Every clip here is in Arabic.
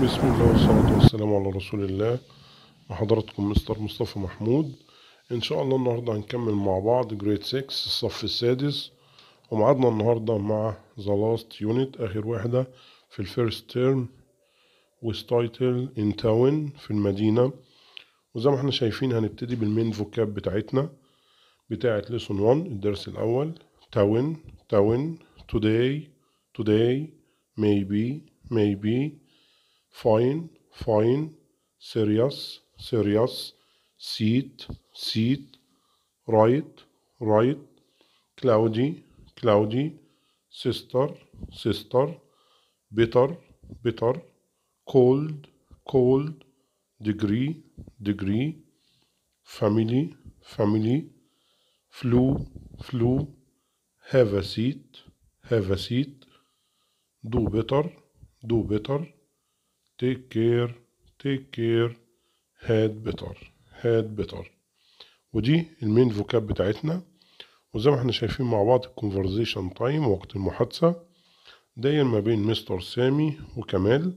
بسم الله والصلاة والسلام على رسول الله. مع حضراتكم مستر مصطفى محمود. إن شاء الله النهاردة هنكمل مع بعض جريد 6 الصف السادس، ومعادنا النهاردة مع The Last Unit آخر واحدة في الفيرست تيرم وستايتل إن تاون في المدينة. وزي ما احنا شايفين هنبتدي بالمين فوكاب بتاعتنا بتاعت ليسون 1 الدرس الأول. تاون تاون today today maybe maybe fine fine serious serious seat seat right right cloudy cloudy sister sister bitter bitter cold cold degree degree family family flu flu have a seat have a seat do better do better take care take care had better had better. ودي المين فوكاب بتاعتنا. وزي ما احنا شايفين مع بعض الكونفرزيشن تايم وقت المحادثة داير ما بين مستر سامي وكمال.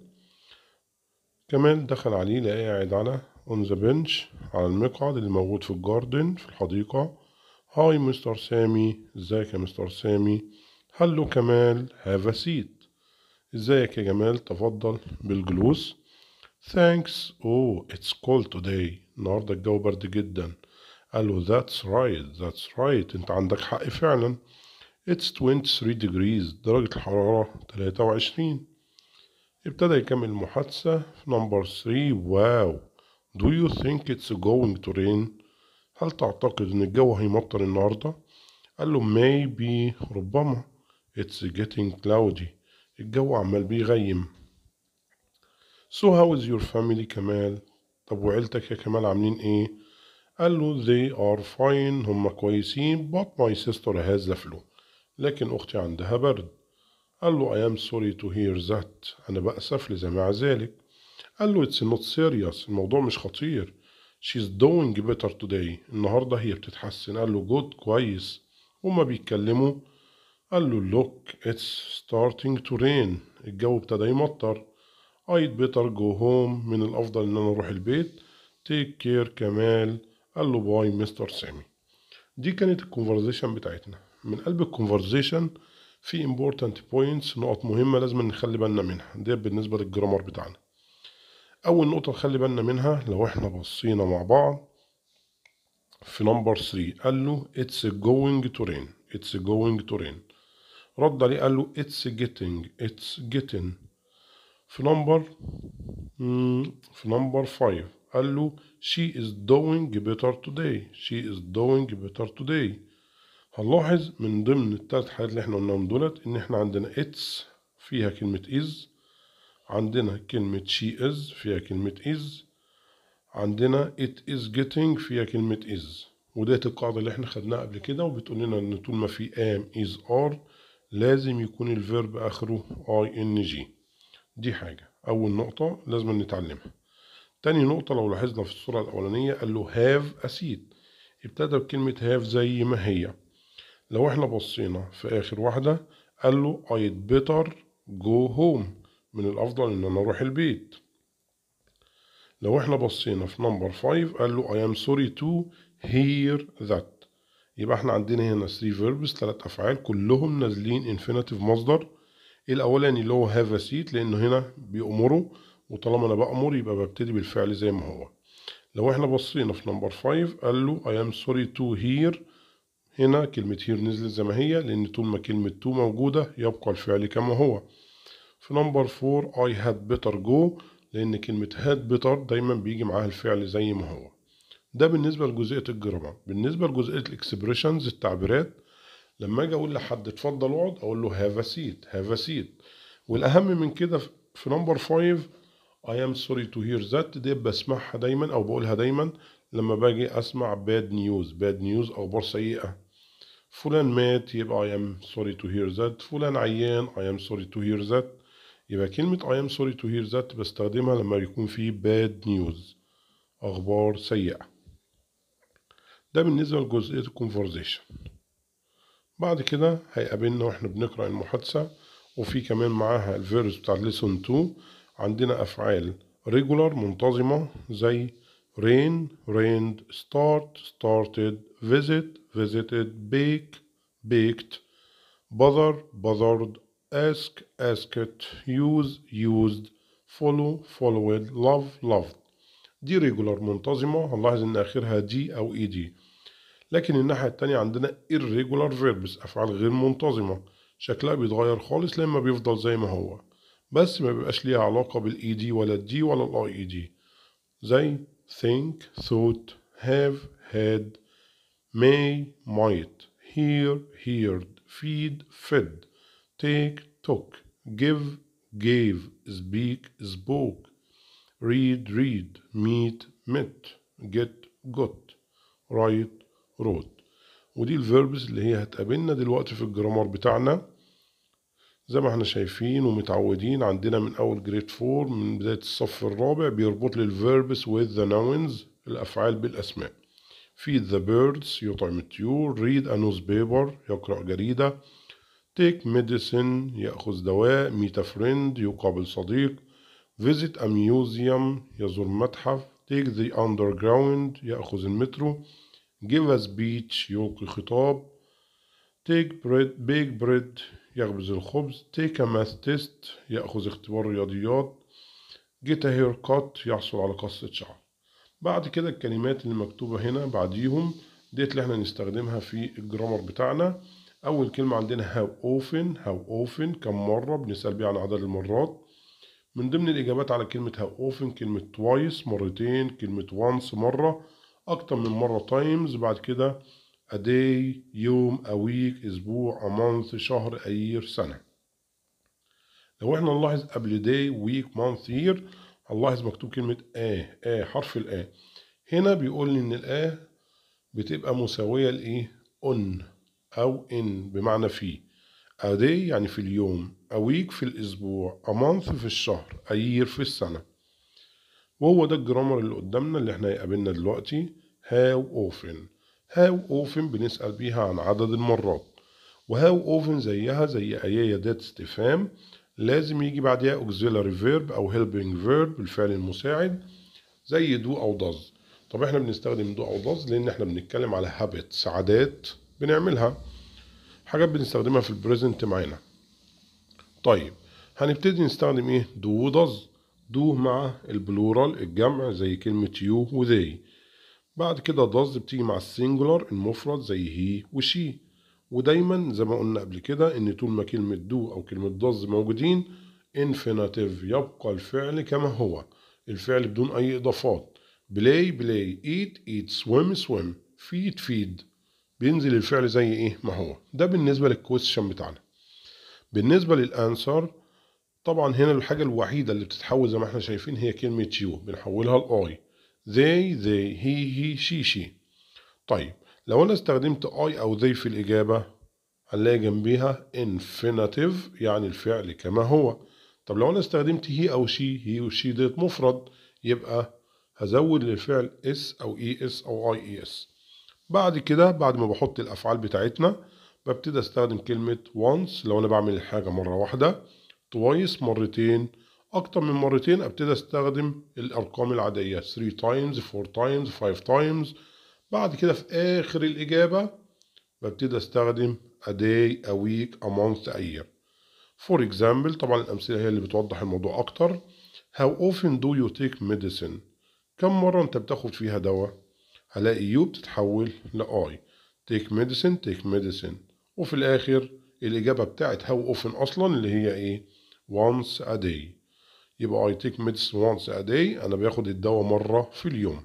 كمال دخل عليه لقاه قاعد على on the bench على المقعد اللي موجود في الجاردن في الحديقة. هاي مستر سامي، ازيك يا مستر سامي؟ هلو كمال، have a seat. ازيك يا جمال، تفضل بالجلوس. Thanks. Oh, it's cold today. النهاردة الجو برد جدا. قال له that's right. انت عندك حق فعلا. It's 23 degrees. درجة الحرارة 23. ابتدى يكمل المحادثة في نمبر 3. واو. Do you think it's going to rain? هل تعتقد ان الجو هيمطر النهاردة؟ قال له maybe ربما. It's getting cloudy. الجو عمال بيغيم. So how is your family كمال؟ طب وعيلتك يا كمال عاملين ايه؟ قال له they are fine. هم كويسين but my sister has the flu. لكن أختي عندها برد. قال له I am sorry to hear that. أنا بأسف لسماع ذلك. قال له it's not serious. الموضوع مش خطير. She's doing better today. النهاردة هي بتتحسن. قال له good كويس. هما بيتكلموا. قال له look it's starting to rain. الجو ابتدى يمطر. I'd better go home. من الأفضل إن أنا أروح البيت. take care كمال. قال له باي مستر سامي. دي كانت الكونفرزيشن بتاعتنا. من قلب الكونفرزيشن في important points، نقط مهمة لازم نخلي بالنا منها. دي بالنسبة للجرامر بتاعنا. أول نقطة نخلي بالنا منها لو احنا بصينا مع بعض في نمبر 3 قال له it's going to rain. it's going to rain. رد عليه قال له it's getting. في نمبر 5 قال له she is doing better today. she is doing better today. هنلاحظ من ضمن الثلاث حاجات اللي احنا قلناهم دولت ان احنا عندنا it's فيها كلمة is، عندنا كلمة she is فيها كلمة is، عندنا it is getting فيها كلمة is. وديت القاعدة اللي احنا خدناها قبل كده وبتقول لنا ان طول ما في am is are لازم يكون الفيرب اخره ing. دي حاجة أول نقطة لازم نتعلمها. تاني نقطة لو لاحظنا في الصورة الأولانية قال له have a seat. ابتدى بكلمة have زي ما هي. لو احنا بصينا في آخر واحدة قال له I'd better go home. من الأفضل إن أنا أروح البيت. لو احنا بصينا في نمبر 5 قال له I am sorry to hear that. يبقى احنا عندنا هنا 3 verbs 3 أفعال كلهم نازلين infinitive مصدر. الأولاني اللي هو have a seat لأنه هنا بيأمره، وطالما أنا بأمر يبقى ببتدي بالفعل زي ما هو. لو احنا بصينا في نمبر 5 قال له I am sorry to hear. هنا كلمة hear نزلت زي ما هي لأن طول ما كلمة to موجودة يبقى الفعل كما هو. في نمبر 4 I had better go لأن كلمة had better دايما بيجي معاها الفعل زي ما هو. ده بالنسبة لجزئية الجرامر. بالنسبة لجزئية الاكسبريشنز التعبيرات، لما اجي اقول لحد اتفضل اقعد اقول له have a seat have a seat. والاهم من كده في نمبر 5 I am sorry to hear that. دي بسمعها دايما او بقولها دايما لما باجي اسمع bad news اخبار سيئة. فلان مات يبقى I am sorry to hear that. فلان عيان I am sorry to hear that. يبقى كلمة I am sorry to hear that بستخدمها لما يكون في bad news اخبار سيئة. ده بالنسبة لجزئية الكونفرزيشن. بعد كده هيقابلنا واحنا بنقرأ المحادثة وفي كمان معاها الفيرس بتاع ليسون 2 عندنا أفعال regular منتظمة زي rain rained start started visit visited bake baked bother bothered ask asked use used follow followed love loved. دي regular منتظمة، هنلاحظ إن آخرها دي أو إي دي. لكن الناحية التانية عندنا irregular verbs أفعال غير منتظمة، شكلها بيتغير خالص لما بيفضل زي ما هو، بس ما بيبقاش ليها علاقة بالإي دي ولا الدي ولا الآي إي دي، زي think thought have had may might hear heard feed fed take took give gave speak spoke read read meet met get got write wrote. ودي الفيربس اللي هي هتقابلنا دلوقتي في الجرامر بتاعنا زي ما احنا شايفين ومتعودين. عندنا من أول جريد 4 من بداية الصف الرابع بيربط لي الفيربس with the nouns الأفعال بالأسماء. feed the birds يطعم الطيور، read a newspaper يقرأ جريدة، take medicine يأخذ دواء، meet a friend يقابل صديق، visit a museum يزور متحف، take the underground يأخذ المترو، give a speech يلقي خطاب، take bread bake bread يخبز الخبز، take a math test يأخذ اختبار رياضيات، get a haircut يحصل على قصة شعر. بعد كده الكلمات اللي مكتوبة هنا بعديهم ديت اللي احنا نستخدمها في الجرامر بتاعنا. أول كلمة عندنا how often كم مرة، بنسأل بيها عن عدد المرات. من ضمن الإجابات على كلمة how often كلمة twice مرتين، كلمة once مرة، أكتر من مرة times، بعد كده a day يوم a week أسبوع a month شهر a year سنة. لو احنا نلاحظ قبل day week month year هنلاحظ مكتوب كلمة حرف هنا بيقول لي إن بتبقى مساوية لإيه؟ on أو in بمعنى في. a day يعني في اليوم، a week في الأسبوع، a month في الشهر، a year في السنة. وهو ده الجرامر اللي قدامنا اللي احنا هيقابلنا دلوقتي. how often بنسأل بيها عن عدد المرات، وهاو often زيها زي أي أداة استفهام لازم يجي بعدها auxiliary verb أو helping verb الفعل المساعد زي do أو does. طب احنا بنستخدم do أو does لأن احنا بنتكلم على habits عادات بنعملها، حاجات بنستخدمها في البريزنت معانا. طيب هنبتدي نستخدم ايه؟ do و does. do مع البلورال الجمع زي كلمة you و they. بعد كده does بتيجي مع السينجولار المفرد زي he و she. ودايما زي ما قلنا قبل كده ان طول ما كلمة do او كلمة does موجودين infinitive يبقى الفعل كما هو، الفعل بدون اي اضافات. play play eat eat swim swim feed feed بينزل الفعل زي ايه ما هو. ده بالنسبة للكويستشن بتاعنا. بالنسبة للانسر طبعا هنا الحاجة الوحيدة اللي بتتحول زي ما احنا شايفين هي كلمة you بنحولها لآي. they he she. طيب لو انا استخدمت I او they في الإجابة هنلاقي جنبيها infinitive يعني الفعل كما هو. طب لو انا استخدمت he او she و she ديت مفرد يبقى هزود للفعل s او es او ies. بعد كده بعد ما بحط الأفعال بتاعتنا ببتدي استخدم كلمة once لو انا بعمل الحاجة مرة واحدة، twice مرتين، أكتر من مرتين أبتدي أستخدم الأرقام العادية 3 times 4 times 5 times. بعد كده في آخر الإجابة ببتدي أستخدم a day a week a month a year. For example طبعا الأمثلة هي اللي بتوضح الموضوع أكتر. How often do you take medicine؟ كم مرة أنت بتاخد فيها دواء؟ هلاقي you بتتحول ل I. take medicine وفي الآخر الإجابة بتاعت how often أصلا اللي هي إيه؟ once a day. يبقى I take medicine once a day أنا باخد الدواء مرة في اليوم.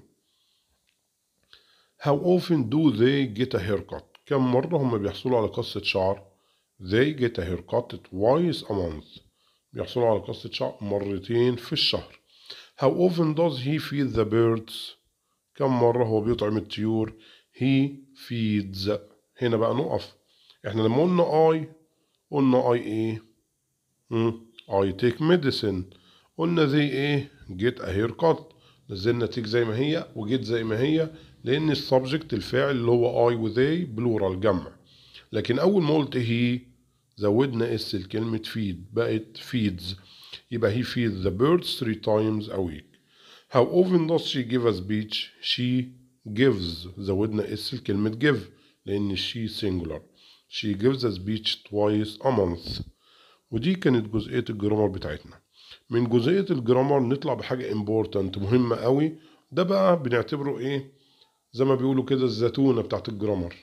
How often do they get a haircut؟ كم مرة هم بيحصلوا على قصة شعر؟ They get a haircut twice a month. بيحصلوا على قصة شعر مرتين في الشهر. How often does he feed the birds؟ كم مرة هو بيطعم الطيور؟ He feeds. هنا بقى نقف. احنا لما قلنا I ايه؟ I take medicine. قلنا they ايه؟ get a haircut. نزلنا take زي ما هي وجيت زي ما هي لأن السبجكت الفاعل اللي هو I و they بلورال جمع. لكن أول ما قلت he زودنا اس لكلمة feed بقت feeds، يبقى he feeds the birds 3 times a week. How often does she give a speech? She gives، زودنا اس لكلمة give لأن she singular. She gives a speech twice a month. ودي كانت جزئية الجرامر بتاعتنا. من جزئية الجرامر نطلع بحاجة important مهمة قوي، ده بقى بنعتبره ايه زي ما بيقولوا كده الزتونة بتاعت الجرامر.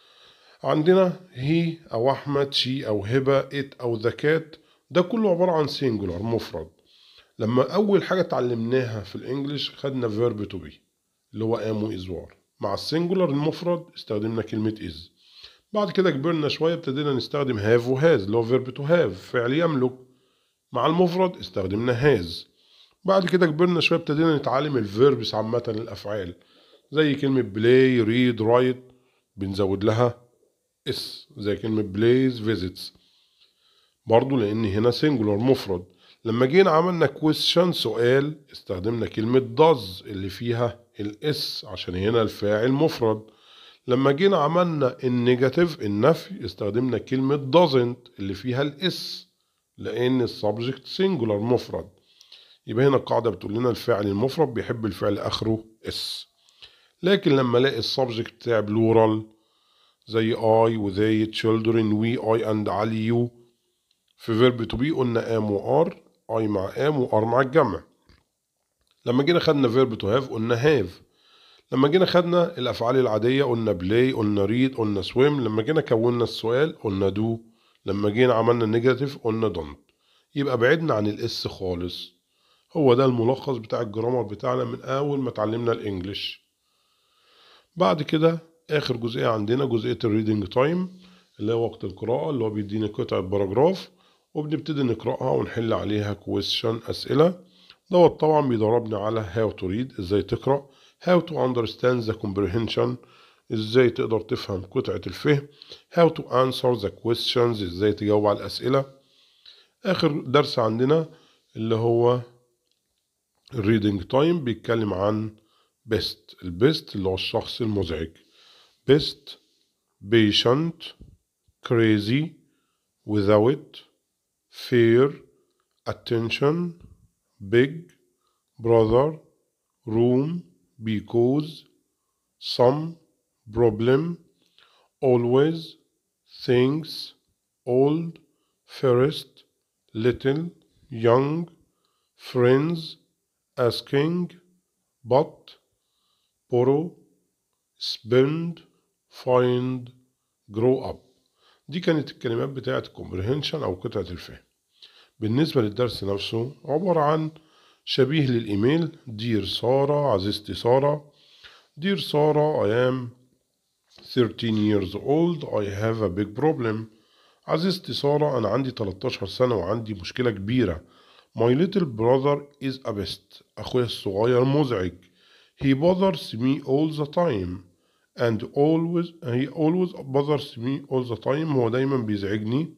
عندنا هي أو أحمد، شي أو هبة، إت أو ذكات، ده كله عبارة عن singular مفرد. لما أول حاجة اتعلمناها في الإنجليش خدنا verb to be اللي هو am و is were، مع السنجولار المفرد استخدمنا كلمة is. بعد كده كبرنا شوية ابتدينا نستخدم have و has اللي هو verb to have فعل يملك، مع المفرد استخدمنا has. بعد كده كبرنا شوية ابتدينا نتعلم الفيربس عامة الأفعال، زي كلمة play read write بنزود لها اس، زي كلمة plays visits برضو لأن هنا singular مفرد. لما جينا عملنا question سؤال استخدمنا كلمة does اللي فيها الاس عشان هنا الفاعل مفرد. لما جينا عملنا النيجاتيف النفي استخدمنا كلمة doesn't اللي فيها الاس لأن السبجكت singular مفرد. يبقى هنا القاعدة بتقول لنا الفاعل المفرد بيحب الفعل آخره اس. لكن لما الاقي السبجكت بتاع بلورال زي I و they children we I and علي you، في verb to be قلنا am و are، I مع am و are مع الجمع. لما جينا خدنا verb to have قلنا have. لما جينا خدنا الأفعال العادية قلنا play قلنا read قلنا swim. لما جينا كونا السؤال قلنا do. لما جينا عملنا negative قلنا don't. يبقى بعدنا عن الاس خالص. هو ده الملخص بتاع الجرامر بتاعنا من أول ما اتعلمنا الإنجليش. بعد كده آخر جزئية عندنا جزئية الريدنج تايم اللي هو وقت القراءة، اللي هو بيديني قطعة باراجراف وبنبتدي نقرأها ونحل عليها question أسئلة. دوت طبعا بيدربنا على how to read ازاي تقرأ، how to understand the comprehension ازاي تقدر تفهم قطعة الفهم، how to answer the questions ازاي تجاوب على الأسئلة. آخر درس عندنا اللي هو الريدنج تايم بيتكلم عن best. البيست اللي هو الشخص المزعج، best patient crazy without fear attention big brother room because some problem always things old first little young friends asking but borrow spend find grow up. دي كانت الكلمات بتاعت comprehension أو قطعة الفهم. بالنسبة للدرس نفسه عبارة عن شبيه للإيميل. دير سارة، عزيزتي سارة. دير سارة I am 13 years old I have a big problem. عزيزتي سارة أنا عندي 13 سنة وعندي مشكلة كبيرة. My little brother is a pest. أخويا الصغير مزعج. He bothers me all the time and he always bothers me all the time. هو دايما بيزعجني.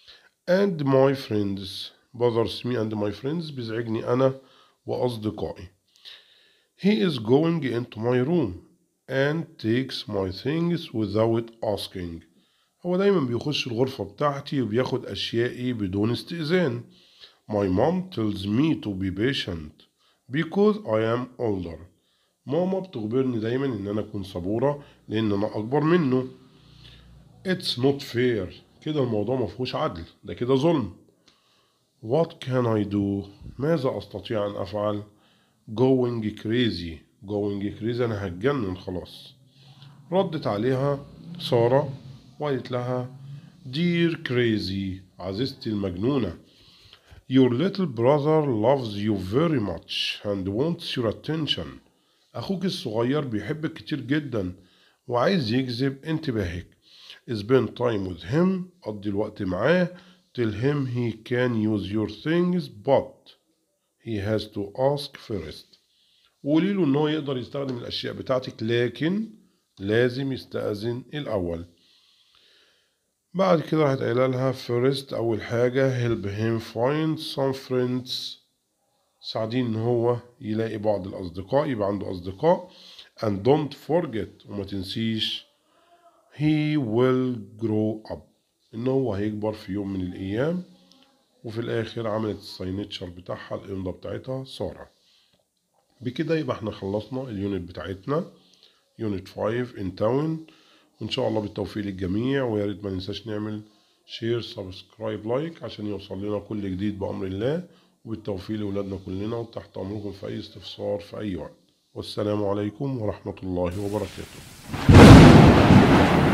and my friends bothers me and my friends بيزعجني أنا وأصدقائي. He is going into my room and takes my things without asking. هو دايما بيخش الغرفة بتاعتي وبياخد أشيائي بدون استئذان. My mom tells me to be patient because I am older. ماما بتخبرني دايما ان انا اكون صبورة لان انا اكبر منه. It's not fair. كده الموضوع مفهوش عدل، ده كده ظلم. What can I do؟ ماذا استطيع ان افعل؟ Going crazy. Going crazy انا هتجنن خلاص. ردت عليها سارة وقالت لها Dear crazy عزيزتي المجنونة. Your little brother loves you very much and wants your attention. أخوك الصغير بيحبك كتير جدا وعايز يجذب انتباهك. Spend time with him. قضي الوقت معاه. Tell him he can use your things but he has to ask first. وقولي له إنه يقدر يستخدم الأشياء بتاعتك لكن لازم يستأذن الأول. بعد كده راحت قايله لها first أول حاجة help him find some friends. ساعدين إن هو يلاقي بعض الأصدقاء، يبقى عنده أصدقاء. and don't forget وما تنسيش he will grow up. ان هو هيكبر في يوم من الايام. وفي الاخر عملت الساينتشر بتاعها، الامضة بتاعتها سارة. بكده يبقى احنا خلصنا اليونت بتاعتنا، يونت 5 ان تاون. وان شاء الله بالتوفيق للجميع، ويا ريت ما ننساش نعمل شير سبسكرايب لايك عشان يوصل لنا كل جديد بأمر الله. وبالتوفيق لأولادنا كلنا، وتحت أمركم في أي استفسار في أي وقت. والسلام عليكم ورحمة الله وبركاته.